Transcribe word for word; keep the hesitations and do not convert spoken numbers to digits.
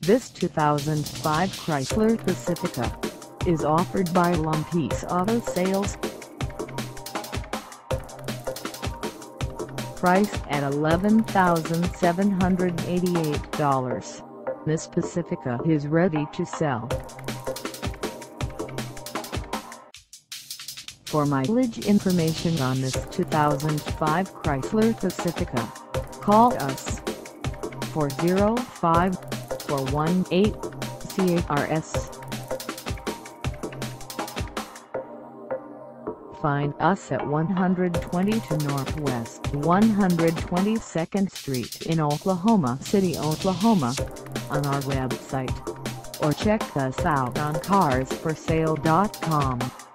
This two thousand five Chrysler Pacifica is offered by Lumpy's Auto Sales. Priced at eleven thousand seven hundred eighty-eight dollars, this Pacifica is ready to sell. For mileage information on this two thousand five Chrysler Pacifica, call us four oh five, four one eight, C A R S. Find us at one twenty-two Northwest one hundred twenty-second Street in Oklahoma City, Oklahoma, on our website, or check us out on cars for sale dot com.